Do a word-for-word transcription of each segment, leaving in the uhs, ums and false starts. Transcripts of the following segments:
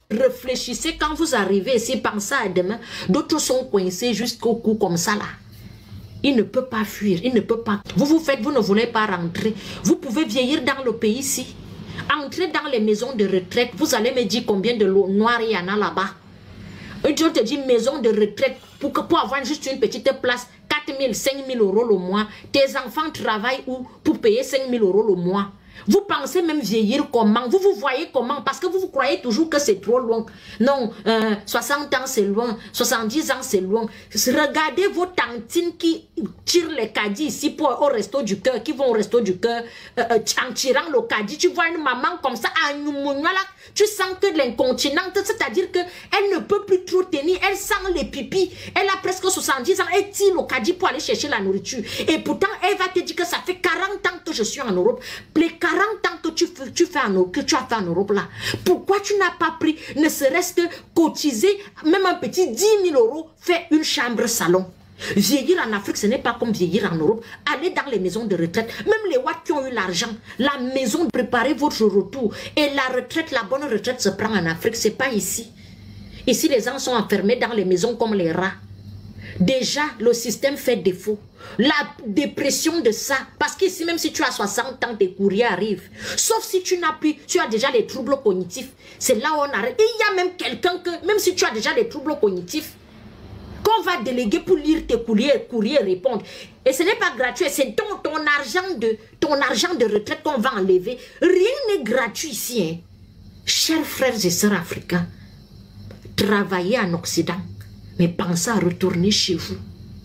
Réfléchissez quand vous arrivez ici, pensez à demain. D'autres sont coincés jusqu'au cou comme ça là. Il ne peut pas fuir, il ne peut pas. Vous vous faites, vous ne voulez pas rentrer. Vous pouvez vieillir dans le pays ici. Entrez dans les maisons de retraite. Vous allez me dire combien de l'eau noire il y en a là-bas. Un jour te dit maison de retraite pour, que, pour avoir juste une petite place, quatre mille, cinq mille euros le mois. Tes enfants travaillent où pour payer cinq mille euros le mois? Vous pensez même vieillir comment? Vous vous voyez comment? Parce que vous vous croyez toujours que c'est trop loin. Non, euh, soixante ans c'est loin, soixante-dix ans c'est loin. Regardez vos tantines qui tirent les caddies ici pour, au resto du cœur, qui vont au resto du cœur, euh, euh, en tirant le caddie. Tu vois une maman comme ça, tu sens que l'incontinente, c'est-à-dire qu'elle ne peut plus trop tenir, elle sent les pipis. Elle a presque soixante-dix ans, elle tire le caddie pour aller chercher la nourriture. Et pourtant, elle va te dire que ça fait quarante ans que je suis en Europe. Les quarante ans que tu, fais, tu, fais en, que tu as fait en Europe là, pourquoi tu n'as pas pris, ne serait-ce que cotiser, même un petit dix mille euros, faire une chambre salon? Vieillir en Afrique, ce n'est pas comme vieillir en Europe. Allez dans les maisons de retraite, même les Watts qui ont eu l'argent, la maison, préparez votre retour. Et la retraite, la bonne retraite se prend en Afrique, c'est pas ici. Ici, les gens sont enfermés dans les maisons comme les rats. Déjà, le système fait défaut. La dépression de ça, parce qu'ici, même si tu as soixante ans, tes courriers arrivent. Sauf si tu n'as plus, tu as déjà les troubles cognitifs. C'est là où on arrête. Et il y a même quelqu'un que, même si tu as déjà des troubles cognitifs, qu'on va déléguer pour lire tes courriers, courriers et répondre. Et ce n'est pas gratuit, c'est ton, ton, argent de, ton argent de retraite qu'on va enlever. Rien n'est gratuit ici. Hein. Chers frères et sœurs africains, travaillez en Occident, mais pensez à retourner chez vous.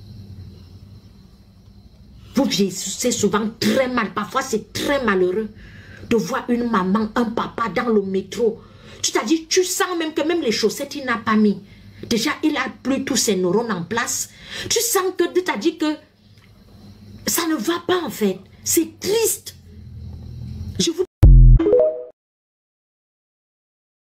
Vous vieillissez souvent très mal, parfois c'est très malheureux de voir une maman, un papa dans le métro. Tu t'as dit, tu sens même que même les chaussettes, il n'a pas mis. Déjà, il a plus tous ses neurones en place. Tu sens que tu t'as dit que ça ne va pas en fait. C'est triste. Je vous